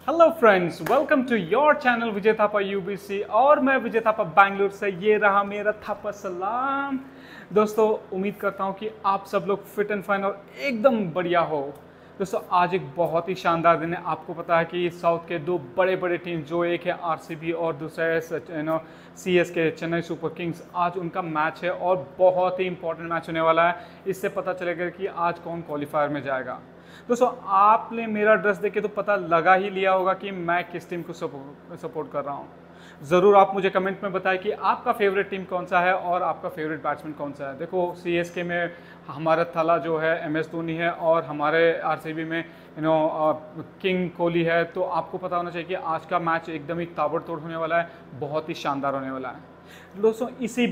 Hello friends, welcome to your channel Vijay Thapa UBC और मैं विजय थापा बैंगलोर से। ये रहा मेरा थापा सलाम। दोस्तों, उम्मीद करता हूँ कि आप सब लोग फिट एंड फाइन और एकदम बढ़िया हो। दोस्तों, आज एक बहुत ही शानदार दिन है। आपको पता है कि साउथ के दो बड़े बड़े टीम, जो एक है आरसीबी और दूसरा है सीएसके, चेन्नई सुपर किंग्स, आज उनका मैच है और बहुत ही इंपॉर्टेंट मैच होने वाला है। इससे पता चलेगा कि आज कौन क्वालिफायर में जाएगा। दोस्तों, आपने मेरा ड्रेस देख के तो पता लगा ही लिया होगा कि मैं किस टीम को सपोर्ट कर रहा हूँ। ज़रूर आप मुझे कमेंट में बताएं कि आपका फेवरेट टीम कौन सा है और आपका फेवरेट बैट्समैन कौन सा है। देखो, सीएसके में हमारा थाला जो है एमएस धोनी है और हमारे आरसीबी में किंग कोहली है। तो आपको पता होना चाहिए कि आज का मैच एकदम ही ताबड़तोड़ होने वाला है, बहुत ही शानदार होने वाला है। दोस्तों,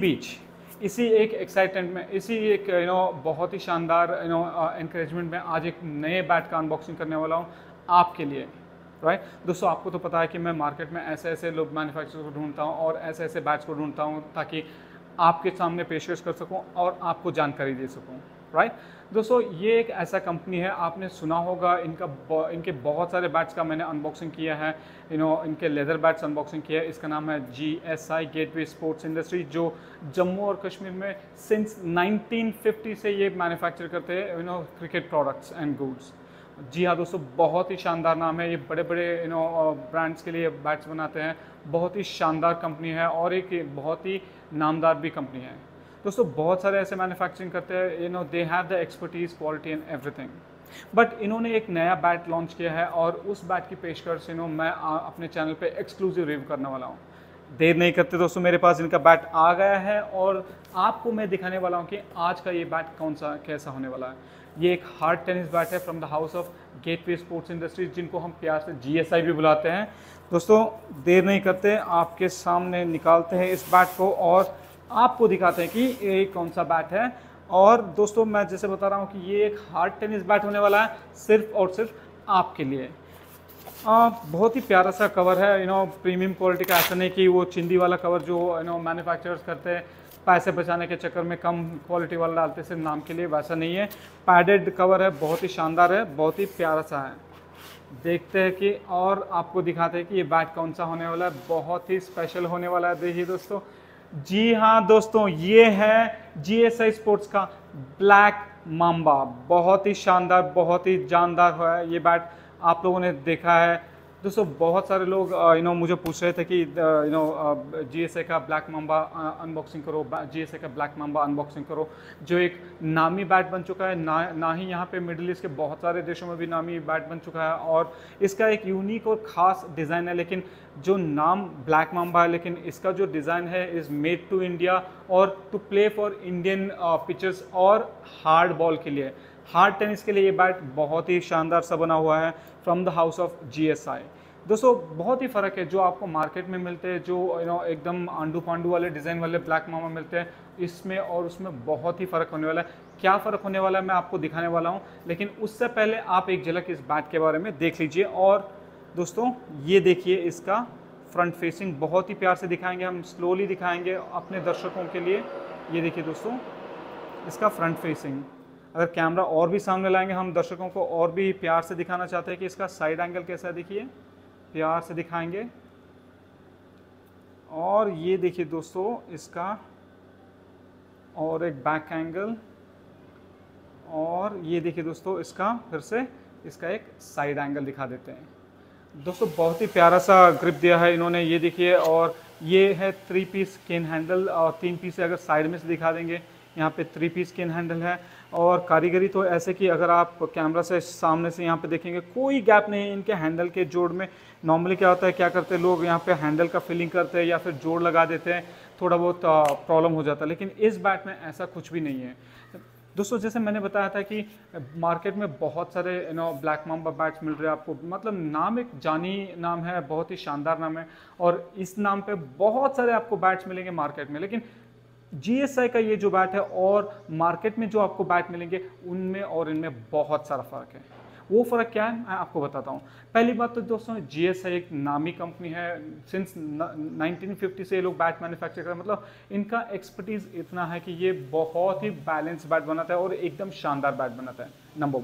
इसी एक एक्साइटमेंट में, इसी एक बहुत ही शानदार एनकरेजमेंट में आज एक नए बैट का अनबॉक्सिंग करने वाला हूँ आपके लिए। राइट दोस्तों, आपको तो पता है कि मैं मार्केट में ऐसे ऐसे लोग मैन्युफैक्चरर को ढूंढता हूँ और ऐसे ऐसे बैट्स को ढूंढता हूँ ताकि आपके सामने पेशकश कर सकूँ और आपको जानकारी दे सकूँ। राइट दोस्तों, ये एक ऐसा कंपनी है, आपने सुना होगा इनके बहुत सारे बैट्स का मैंने अनबॉक्सिंग किया है। इनके लेदर बैट्स अनबॉक्सिंग किया है। इसका नाम है GSI, गेटवे स्पोर्ट्स इंडस्ट्री, जो जम्मू और कश्मीर में सिंस 1950 से ये मैन्युफैक्चर करते हैं क्रिकेट प्रोडक्ट्स एंड गुड्स। जी हाँ दोस्तों, बहुत ही शानदार नाम है। ये बड़े बड़े ब्रांड्स के लिए बैट्स बनाते हैं। बहुत ही शानदार कंपनी है और एक बहुत ही नामदार भी कंपनी है। दोस्तों, बहुत सारे ऐसे मैन्युफैक्चरिंग करते हैं, they have the expertise, quality and everything. But इन्होंने एक नया बैट लॉन्च किया है और उस बैट की पेशकश मैं अपने चैनल पे एक्सक्लूसिव रिव्यू करने वाला हूँ। देर नहीं करते दोस्तों, मेरे पास इनका बैट आ गया है और आपको मैं दिखाने वाला हूँ कि आज का ये बैट कैसा होने वाला है। ये एक हार्ड टेनिस बैट है from the house of Gateway Sports Industries, जिनको हम प्यार से GSI भी बुलाते हैं। दोस्तों, देर नहीं करते, आपके सामने निकालते हैं इस बैट को और आपको दिखाते हैं कि ये कौन सा बैट है। और दोस्तों, मैं जैसे बता रहा हूँ कि ये एक हार्ड टेनिस बैट होने वाला है, सिर्फ और सिर्फ आपके लिए। बहुत ही प्यारा सा कवर है, प्रीमियम क्वालिटी का। ऐसा नहीं कि वो चिंदी वाला कवर जो मैन्युफैक्चरर्स करते हैं पैसे बचाने के चक्कर में कम क्वालिटी वाला डालते सिर्फ नाम के लिए, वैसा नहीं है। पैडेड कवर है, बहुत ही शानदार है, बहुत ही प्यारा सा है। देखते हैं कि और आपको दिखाते हैं कि ये बैट कौन सा होने वाला है। बहुत ही स्पेशल होने वाला है। देखिए दोस्तों, जी हाँ दोस्तों, ये है GSI स्पोर्ट्स का ब्लैक माम्बा। बहुत ही शानदार, बहुत ही जानदार है ये बैट। आप लोगों ने देखा है दोस्तों, बहुत सारे लोग मुझे पूछ रहे थे कि GSI का ब्लैक माम्बा अनबॉक्सिंग करो, GSI का ब्लैक माम्बा अनबॉक्सिंग करो, जो एक नामी बैट बन चुका है। ना ही यहाँ पे मिडिल ईस्ट के बहुत सारे देशों में भी नामी बैट बन चुका है और इसका एक यूनिक और ख़ास डिज़ाइन है। लेकिन जो नाम ब्लैक माम्बा है, लेकिन इसका जो डिज़ाइन है इज़ मेड टू इंडिया और to play for Indian pitches और हार्ड बॉल के लिए, हार्ड टेनिस के लिए ये बैट बहुत ही शानदार सा बना हुआ है from the house of GSI। दोस्तों, बहुत ही फ़र्क है जो आपको मार्केट में मिलते हैं, जो एकदम आंडू पांडू वाले डिज़ाइन वाले ब्लैक मामा मिलते हैं, इसमें और उसमें बहुत ही फ़र्क होने वाला है। क्या फ़र्क होने वाला है मैं आपको दिखाने वाला हूँ, लेकिन उससे पहले आप एक झलक इस बैट के बारे में देख लीजिए। और दोस्तों, ये देखिए, इसका फ्रंट फेसिंग बहुत ही प्यार से दिखाएंगे, हम स्लोली दिखाएंगे अपने दर्शकों के लिए। ये देखिए दोस्तों, इसका फ्रंट फेसिंग। अगर कैमरा और भी सामने लाएंगे, हम दर्शकों को और भी प्यार से दिखाना चाहते हैं कि इसका साइड एंगल कैसा है। देखिए, प्यार से दिखाएंगे। और ये देखिए दोस्तों, इसका और एक बैक एंगल। और ये देखिए दोस्तों, इसका फिर से इसका एक साइड एंगल दिखा देते हैं। दोस्तों, बहुत ही प्यारा सा ग्रिप दिया है इन्होंने, ये देखिए। और ये है 3 पीस केन हैंडल और 3 पीस अगर साइड में से दिखा देंगे, यहाँ पे 3 पीस केन हैंडल है। और कारीगरी तो ऐसे कि अगर आप कैमरा से सामने से यहाँ पे देखेंगे, कोई गैप नहीं है इनके हैंडल के जोड़ में। नॉर्मली क्या होता है, क्या करते हैं लोग, यहाँ पे हैंडल का फिलिंग करते हैं या फिर जोड़ लगा देते हैं, थोड़ा बहुत प्रॉब्लम हो जाता है। लेकिन इस बैट में ऐसा कुछ भी नहीं है दोस्तों। जैसे मैंने बताया था कि मार्केट में बहुत सारे ब्लैक माम्बा बैट्स मिल रहे हैं आपको, मतलब नाम एक जानी नाम है, बहुत ही शानदार नाम है और इस नाम पे बहुत सारे आपको बैट्स मिलेंगे मार्केट में। लेकिन GSI का ये जो बैट है और मार्केट में जो आपको बैट मिलेंगे, उनमें और इनमें बहुत सारा फ़र्क है। वो फ़र्क क्या है मैं आपको बताता हूँ। पहली बात तो दोस्तों, GSI एक नामी कंपनी है, सिंस 1950 से ये लोग बैट मैन्युफैक्चर कर रहे हैं। मतलब इनका एक्सपर्टीज़ इतना है कि ये बहुत ही बैलेंस बैट बनाता है और एकदम शानदार बैट बनाता है, नंबर 1।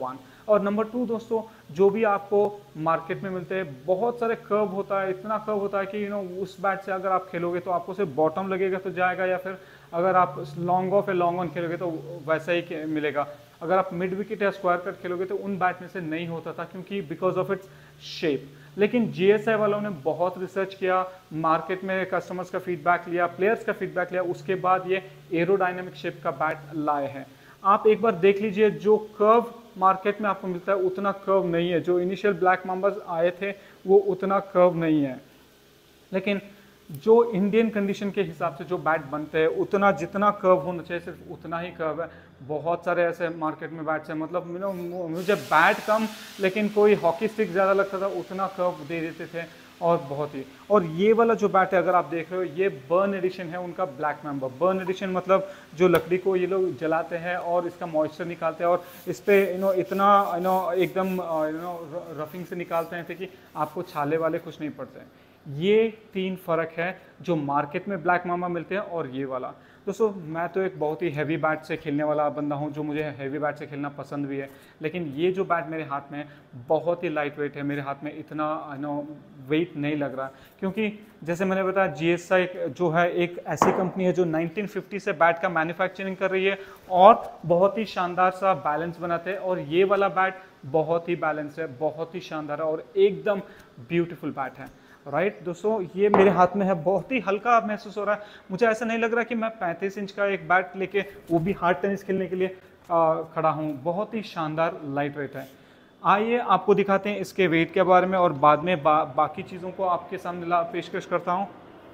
और नंबर 2 दोस्तों, जो भी आपको मार्केट में मिलते हैं बहुत सारे कर्व होता है, इतना कर्व होता है कि उस बैट से अगर आप खेलोगे तो आपको सिर्फ बॉटम लगेगा तो जाएगा, या फिर अगर आप लॉन्ग ऑफ या लॉन्ग ऑन खेलोगे तो वैसा ही मिलेगा। अगर आप मिड विकेट या स्क्वायर कट खेलोगे तो उन बैट में से नहीं होता था, क्योंकि बिकॉज ऑफ इट्स शेप। लेकिन जीएसआई वालों ने बहुत रिसर्च किया, मार्केट में कस्टमर्स का फीडबैक लिया, प्लेयर्स का फीडबैक लिया, उसके बाद ये एरोडायनेमिक शेप का बैट लाए हैं। आप एक बार देख लीजिए, जो कर्व मार्केट में आपको मिलता है उतना कर्व नहीं है, जो इनिशियल ब्लैक माम्बास आए थे वो उतना कर्व नहीं है। लेकिन जो इंडियन कंडीशन के हिसाब से जो बैट बनते हैं उतना जितना कर्व होना चाहिए सिर्फ उतना ही कर्व है। बहुत सारे ऐसे मार्केट में बैट्स हैं, मतलब मुझे बैट कम लेकिन कोई हॉकी स्टिक ज़्यादा लगता था, उतना कर्व दे देते थे और बहुत ही। और ये वाला जो बैट है अगर आप देख रहे हो, ये बर्न एडिशन है उनका ब्लैक मैम्बा। बर्न एडिशन मतलब जो लकड़ी को ये लोग जलाते हैं और इसका मॉइस्चर निकालते हैं और इस पे इतना एकदम रफिंग से निकालते हैं कि आपको छाले वाले कुछ नहीं पड़ते हैं। ये 3 फ़र्क है जो मार्केट में ब्लैक मामा मिलते हैं और ये वाला। दोस्तों मैं तो एक बहुत ही हैवी बैट से खेलने वाला बंदा हूँ, जो मुझे हैवी बैट से खेलना पसंद भी है, लेकिन ये जो बैट मेरे हाथ में है बहुत ही लाइट वेट है, मेरे हाथ में इतना वेट नहीं लग रहा, क्योंकि जैसे मैंने बताया जीएसआई जो है एक ऐसी कंपनी है जो 1950 से बैट का मैन्युफैक्चरिंग कर रही है और बहुत ही शानदार सा बैलेंस बनाते हैं। और ये वाला बैट बहुत ही बैलेंस है, बहुत ही शानदार है और एकदम ब्यूटीफुल बैट है। राइट दोस्तों, ये मेरे हाथ में है, बहुत ही हल्का महसूस हो रहा है। मुझे ऐसा नहीं लग रहा कि मैं 35 इंच का एक बैट लेके वो भी हार्ड टेनिस खेलने के लिए खड़ा हूँ। बहुत ही शानदार लाइट वेट है। आइए आपको दिखाते हैं इसके वेट के बारे में और बाद में बाकी चीज़ों को आपके सामने पेशकश करता हूँ।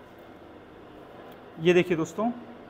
ये देखिए दोस्तों,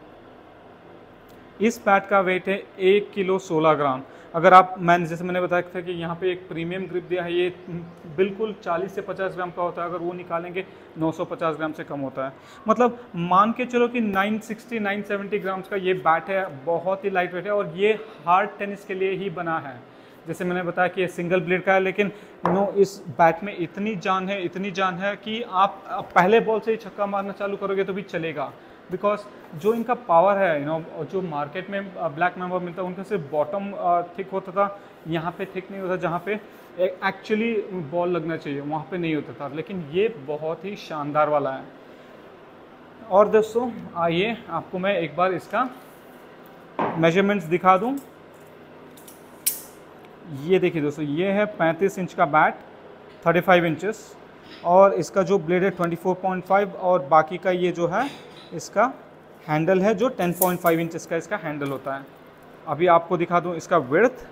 इस बैट का वेट है 1 किलो 16 ग्राम। अगर आप जैसे मैंने बताया था कि यहाँ पे एक प्रीमियम ग्रिप दिया है, ये बिल्कुल 40 से 50 ग्राम का होता है, अगर वो निकालेंगे 950 ग्राम से कम होता है। मतलब मान के चलो कि 960-970 ग्राम्स का ये बैट है, बहुत ही लाइट वेट है और ये हार्ड टेनिस के लिए ही बना है। जैसे मैंने बताया कि ये सिंगल ब्लेड का है, लेकिन इस बैट में इतनी जान है कि आप पहले बॉल से ही छक्का मारना चालू करोगे तो भी चलेगा, बिकॉज जो इनका पावर है जो मार्केट में ब्लैक मैम्बा मिलता है उनका सिर्फ बॉटम थिक होता था, यहाँ पे थिक नहीं होता, जहाँ पे एक्चुअली बॉल लगना चाहिए वहाँ पे नहीं होता था, लेकिन ये बहुत ही शानदार वाला है। और दोस्तों आइए आपको मैं एक बार इसका मेजरमेंट्स दिखा दूँ। ये देखिए दोस्तों, ये है 35 इंच का बैट, 35 इंचेस, और इसका जो ब्लेड है 24.5 और बाकी का ये जो है इसका हैंडल है जो 10.5 इंचेस का इसका हैंडल होता है। अभी आपको दिखा दूं इसका विड्थ।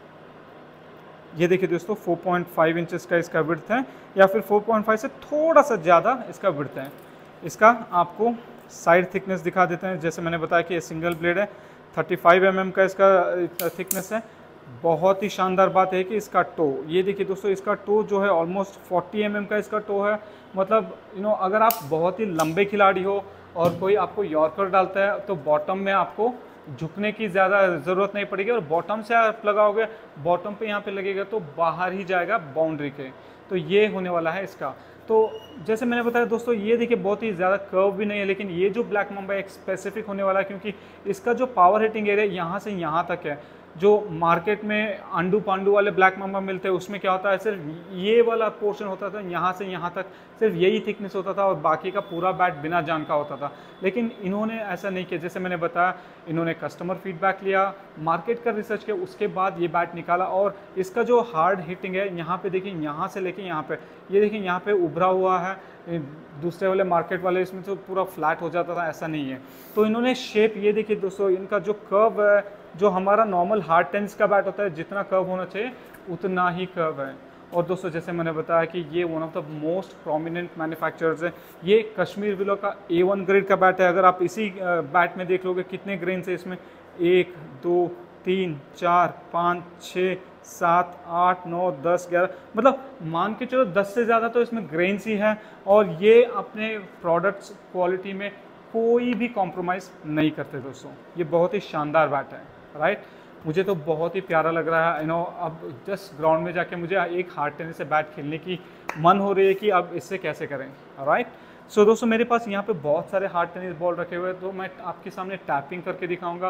ये देखिए दोस्तों 4.5 इंचेस का इसका विड्थ है, या फिर 4.5 से थोड़ा सा ज़्यादा इसका विड्थ है। इसका आपको साइड थिकनेस दिखा देते हैं। जैसे मैंने बताया कि ये सिंगल ब्लेड है, 35 mm का इसका थिकनेस है। बहुत ही शानदार बात है कि इसका टो, ये देखिए दोस्तों, इसका टो जो है ऑलमोस्ट 40 mm का इसका टो है। मतलब अगर आप बहुत ही लंबे खिलाड़ी हो और कोई आपको यॉर्कर डालता है तो बॉटम में आपको झुकने की ज़्यादा ज़रूरत नहीं पड़ेगी, और बॉटम से आप लगाओगे, बॉटम पे यहाँ पे लगेगा तो बाहर ही जाएगा बाउंड्री के। तो ये होने वाला है इसका। तो जैसे मैंने बताया दोस्तों, ये देखिए बहुत ही ज़्यादा कर्व भी नहीं है, लेकिन ये जो ब्लैक माम्बा एक स्पेसिफिक होने वाला है, क्योंकि इसका जो पावर हिटिंग एरिया यहाँ से यहाँ तक है। जो मार्केट में अंडू पांडू वाले ब्लैक माम्बा मिलते हैं उसमें क्या होता है, सिर्फ ये वाला पोर्शन होता था, यहाँ से यहाँ तक सिर्फ यही थिकनेस होता था और बाकी का पूरा बैट बिना जान का होता था। लेकिन इन्होंने ऐसा नहीं किया। जैसे मैंने बताया, इन्होंने कस्टमर फीडबैक लिया, मार्केट का रिसर्च किया, उसके बाद ये बैट निकाला। और इसका जो हार्ड हिटिंग है, यहाँ पे देखिए, यहाँ से लेके यहाँ पे, ये देखिए यहाँ पे उभरा हुआ है। दूसरे वाले मार्केट वाले इसमें तो पूरा फ्लैट हो जाता था, ऐसा नहीं है। तो इन्होंने शेप, ये देखिए दोस्तों, इनका जो कर्व है, जो हमारा नॉर्मल हार्ड टेनिस का बैट होता है जितना कर्व होना चाहिए उतना ही कर्व है। और दोस्तों जैसे मैंने बताया कि ये one of the most prominent manufacturers है। ये कश्मीर विलो का A1 ग्रेड का बैट है। अगर आप इसी बैट में देख लोगे कितने ग्रेन्स है इसमें, 1 2 3 4 5 6 7 8 9 10 11, मतलब मान के चलो 10 से ज़्यादा तो इसमें ग्रेन्स ही है। और ये अपने प्रोडक्ट्स क्वालिटी में कोई भी कॉम्प्रोमाइज़ नहीं करते दोस्तों। ये बहुत ही शानदार बैट है, राइट। मुझे तो बहुत ही प्यारा लग रहा है। अब जस्ट ग्राउंड में जाके मुझे एक हार्ड टेनिस से बैट खेलने की मन हो रही है कि अब इससे कैसे करें, राइट। सो दोस्तों मेरे पास यहाँ पे बहुत सारे हार्ड टेनिस बॉल रखे हुए हैं, तो मैं आपके सामने टैपिंग करके दिखाऊंगा।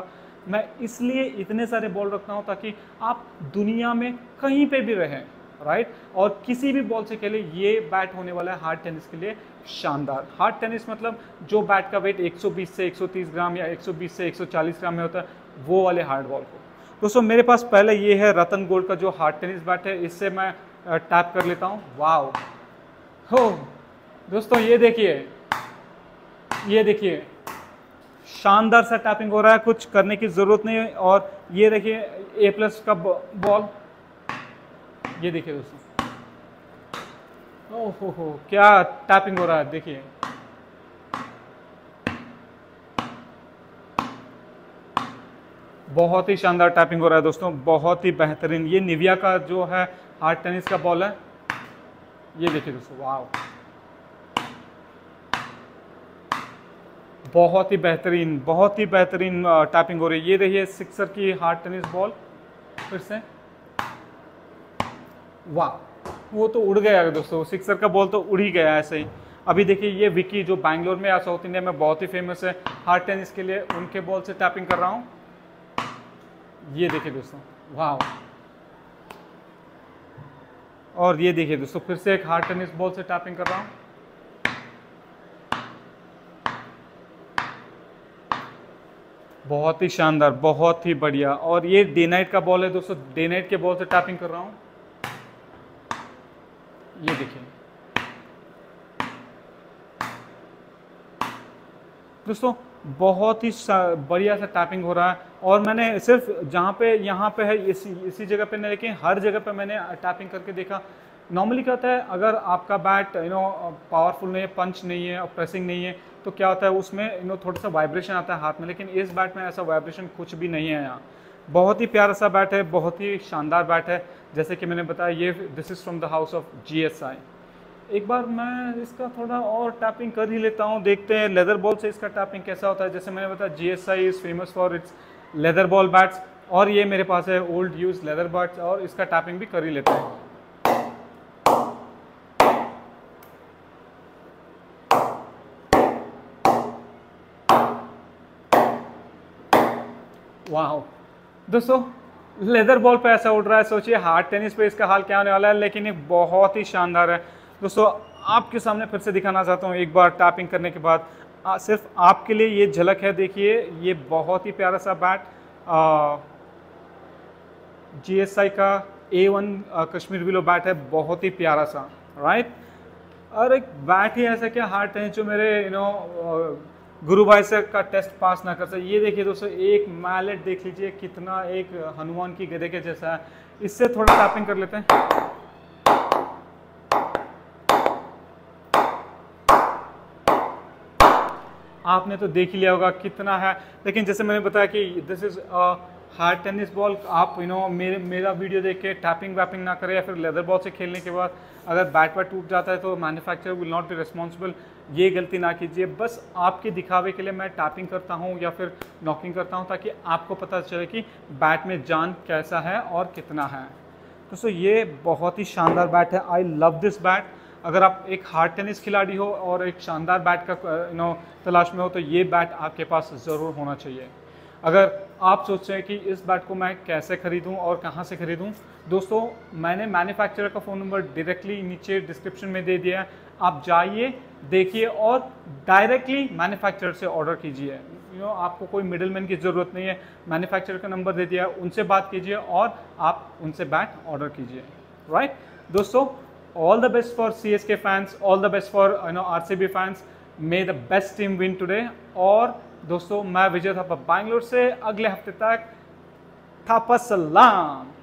मैं इसलिए इतने सारे बॉल रखता हूँ ताकि आप दुनिया में कहीं पे भी रहें, राइट। और किसी भी बॉल से खेले, ये बैट होने वाला है हार्ड टेनिस के लिए शानदार। हार्ड टेनिस मतलब जो बैट का वेट 120 से 130 ग्राम या 120 से 140 ग्राम में होता है, वो वाले हार्ड बॉल को। दोस्तों मेरे पास पहले ये है रतन गोल्ड का जो हार्ड टेनिस बैट है, इससे मैं टैप कर लेता हूँ। वाओ हो दोस्तों, ये देखिए शानदार सा टैपिंग हो रहा है, कुछ करने की ज़रूरत नहीं है। और ये देखिए A+ का बॉल, ये देखिए दोस्तों, ओहो क्या टैपिंग हो रहा है, देखिए। बहुत ही शानदार टैपिंग हो रहा है दोस्तों, बहुत ही बेहतरीन। ये निविया का जो है हार्ड टेनिस का बॉल है, ये देखिए दोस्तों, वाह बहुत ही बेहतरीन टैपिंग हो रही है। ये देखिए सिक्सर की हार्ड टेनिस बॉल, फिर से वाह, वो तो उड़ गया दोस्तों, सिक्सर का बॉल तो उड़ ही गया ऐसे ही। अभी देखिए ये विकी जो बैंगलोर में या साउथ इंडिया में बहुत ही फेमस है हार्ड टेनिस के लिए, उनके बॉल से टैपिंग कर रहा हूँ। ये देखिए दोस्तों, वाह। और ये देखिए दोस्तों, फिर से एक हार्ड टेनिस बॉल से टैपिंग कर रहा हूँ। बहुत ही शानदार, बहुत ही बढ़िया। और ये डे नाइट का बॉल है दोस्तों, डे नाइट के बॉल से टैपिंग कर रहा हूँ। ये देखिए दोस्तों, बहुत ही बढ़िया सा टैपिंग हो रहा है। और मैंने सिर्फ जहाँ पे यहाँ पे है इसी जगह पे नहीं, लेकिन हर जगह पे मैंने टैपिंग करके देखा। नॉर्मली क्या होता है, अगर आपका बैट पावरफुल नहीं है, पंच नहीं है और प्रेसिंग नहीं है, तो क्या होता है उसमें थोड़ा सा वाइब्रेशन आता है हाथ में, लेकिन इस बैट में ऐसा वाइब्रेशन कुछ भी नहीं है यहाँ। बहुत ही प्यारा सा बैट है, बहुत ही शानदार बैट है। जैसे कि मैंने बताया, ये this is from the house of GSI। एक बार मैं इसका थोड़ा और टैपिंग कर ही लेता हूँ, देखते हैं लेदर बॉल से इसका टैपिंग कैसा होता है। जैसे मैंने बताया, GSI is famous for its leather ball bats, और ये मेरे पास है ओल्ड यूज लेदर बैट्स, और इसका टैपिंग भी कर ही लेते हैं। वाह दोस्तों, लेदर बॉल पे ऐसा उड़ रहा है, सोचिए हार्ड टेनिस पे इसका हाल क्या होने वाला है। लेकिन ये बहुत ही शानदार है दोस्तों, आपके सामने फिर से दिखाना चाहता हूँ एक बार टैपिंग करने के बाद। सिर्फ आपके लिए ये झलक है, देखिए ये बहुत ही प्यारा सा बैट, GSI का A1 कश्मीर विलो बैट है, बहुत ही प्यारा सा, राइट। और एक बैट ही ऐसा क्या हार्ड टेनिस जो मेरे गुरु भाई से का टेस्ट पास ना कर सके। ये देखिए दोस्तों, एक मैलेट देख लीजिए कितना एक हनुमान की गधे के जैसा है। इससे थोड़ा टैपिंग कर लेते हैं। आपने तो देख ही लिया होगा कितना है, लेकिन जैसे मैंने बताया कि this is hard tennis ball. आप मेरा वीडियो देख के टैपिंग वैपिंग ना करें, या फिर लेदर बॉल से खेलने के बाद अगर बैट टूट जाता है तो manufacturer will not be responsible. ये गलती ना कीजिए। बस आपके दिखावे के लिए मैं टैपिंग करता हूँ या फिर नॉकिंग करता हूँ, ताकि आपको पता चले कि बैट में जान कैसा है और कितना है। दोस्तों ये बहुत ही शानदार बैट है, आई लव दिस बैट। अगर आप एक हार्ड टेनिस खिलाड़ी हो और एक शानदार बैट का तलाश में हो, तो ये बैट आपके पास ज़रूर होना चाहिए। अगर आप सोच रहे हैं कि इस बैट को मैं कैसे खरीदूं और कहां से खरीदूं, दोस्तों मैंने मैन्युफैक्चरर का फ़ोन नंबर डायरेक्टली नीचे डिस्क्रिप्शन में दे दिया है। आप जाइए, देखिए और डायरेक्टली मैन्युफैक्चरर से ऑर्डर कीजिए। आपको कोई मिडिलमैन की ज़रूरत नहीं है। मैन्युफैक्चरर का नंबर दे दिया है, उनसे बात कीजिए और आप उनसे बैट ऑर्डर कीजिए, राइट। दोस्तों all the best for CSK fans, all the best for RCB fans, may the best team win today। और दोस्तों मैं विजय थापा बैंगलोर से, अगले हफ्ते तक थापा सलाम।